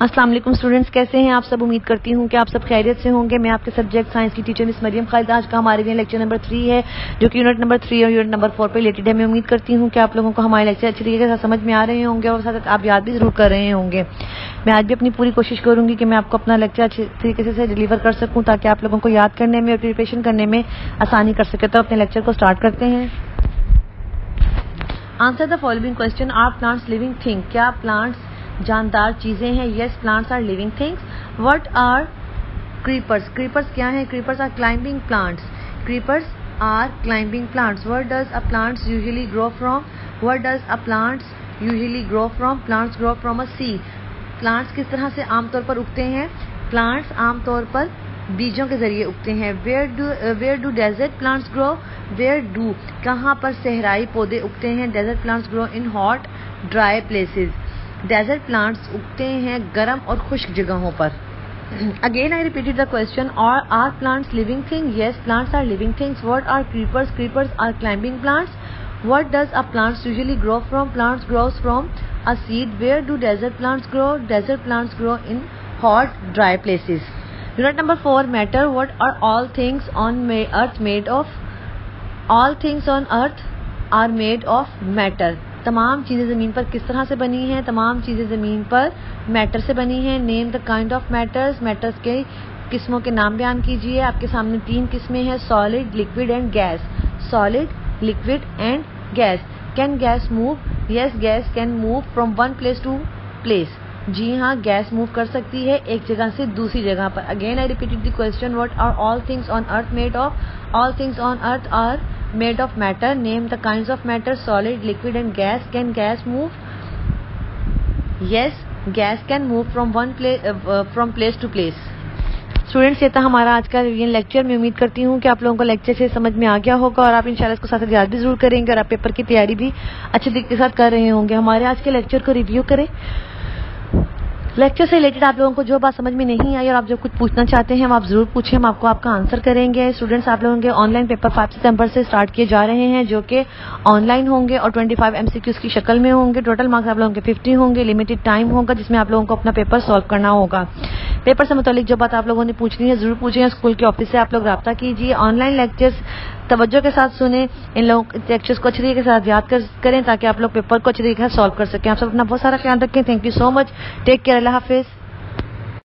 السلام علیکم اسٹوڈنٹس، کیسے ہیں آپ سب؟ امید کرتی ہوں کہ آپ سب خیریت سے ہوں گے۔ میں آپ کے سبجیکٹ سائنس کی ٹیچر مس مریم خالد۔ آج کا ہمارے لیے لیکچر نمبر 3 ہے، جو کہ یونٹ نمبر 3 اور یونٹ نمبر 4 پہ ریلیٹڈ ہے۔ میں امید کرتی ہوں کہ آپ لوگوں کو ہمارے لیکچر اچھی طریقے سے سمجھ میں آ رہے ہوں گے اور ساتھ آپ یاد بھی ضرور کر رہے ہوں گے۔ میں آج بھی اپنی پوری کوشش کروں گی کہ میں آپ کو اپنا لیکچر اچھی طریقے سے ڈلیور کر سکوں، تاکہ آپ لوگوں کو یاد کرنے میں اور پریپریشن کرنے میں آسانی کر سکے۔ تو اپنے لیکچر کو اسٹارٹ کرتے ہیں۔ Answer the following question: are plants living thing? کیا پلانٹس جاندار چیزیں ہیں؟ Yes, plants are living things. What are creepers? Creepers کیا ہیں؟ Creepers are climbing plants. Creepers are climbing plants. What does a plants usually grow from? What does a plants usually grow from? Plants grow from a seed. Plants کس طرح سے عام طور پر اگتے ہیں؟ Plants عام طور پر بیجوں کے ذریعے اگتے ہیں۔ Where do desert plants grow? Where do کہاں پر صحرائی پودے اگتے ہیں؟ Desert plants grow in hot dry places. Desert plants اگتے ہیں گرم اور خشک جگہوں پر۔ Again I repeated the question: Are plants living things? Yes, plants are living things. What are creepers? Creepers are climbing plants. What does a plant usually grow from? Plants grows from a seed. Where do desert plants grow? Desert plants grow in hot, dry places. Unit number 4, matter. What are all things on earth made of? All things on earth are made of matter. تمام چیزیں زمین پر کس طرح سے بنی ہیں؟ تمام چیزیں زمین پر میٹر سے بنی ہیں۔ Name the kind of matters. Matters کے قسموں کے نام بیان کیجیے۔ آپ کے سامنے 3 قسمیں ہیں: solid, liquid and gas. Solid, liquid and gas. Can gas move? Yes, gas can move from one place to place. جی ہاں، گیس موو کر سکتی ہے ایک جگہ سے دوسری جگہ پر۔ Again I repeated the question: what are all things on earth made of? All things on earth are made of matter. Name the kinds of matter: solid, liquid and gas. Can gas move? Yes, gas can move from from place to place. Students, یہ تھا ہمارا آج کا revision lecture. میں امید کرتی ہوں کہ آپ لوگوں کو لیکچر سے سمجھ میں آ گیا ہوگا اور آپ انشاءاللہ اس کو ساتھ یاد بھی ضرور کریں گے اور آپ پیپر کی تیاری بھی اچھے طریقے کے ساتھ کر رہے ہوں گے۔ ہمارے آج کے لیکچر کو ریویو کریں۔ لیکچر سے ریلیٹڈ آپ لوگوں کو جو بات سمجھ میں نہیں آئی اور آپ جو کچھ پوچھنا چاہتے ہیں وہ آپ ضرور پوچھیں، ہم آپ کو آپ کا آنسر کریں گے۔ اسٹوڈنٹس، آپ لوگوں کے آن لائن پیپر 5 ستمبر سے اسٹارٹ کیے جا رہے ہیں، جو کہ آن لائن ہوں گے اور 25 MCQs کی شکل میں ہوں گے۔ ٹوٹل مارکس آپ لوگوں کے 50 ہوں گے۔ لمیٹڈ ٹائم ہوگا جس میں آپ لوگوں کو اپنا پیپر سالو کرنا ہوگا۔ پیپر سے متعلق جو بات آپ لوگوں نے پوچھنی ہے ضرور پوچھیں۔ اسکول کے آفس سے آپ لوگ رابطہ کیجیے۔ آن لائن لیکچرز توجہ کے ساتھ سنیں، ان لوگوں لیکچرز کو اچھی طریقے کے ساتھ یاد کریں تاکہ آپ لوگ پیپر کو اچھی طریقے سے سالو کر سکیں۔ آپ سب اپنا بہت سارا خیال رکھیں۔ Thank you so much. Take care. اللہ حافظ۔